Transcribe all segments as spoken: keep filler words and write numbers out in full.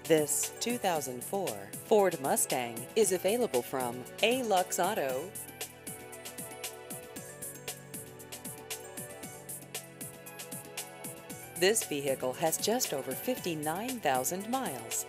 This two thousand four Ford Mustang is available from A-Lux Auto. This vehicle has just over fifty-nine thousand miles.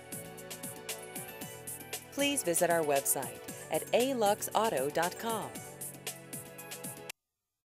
Please visit our website at a lux auto dot com.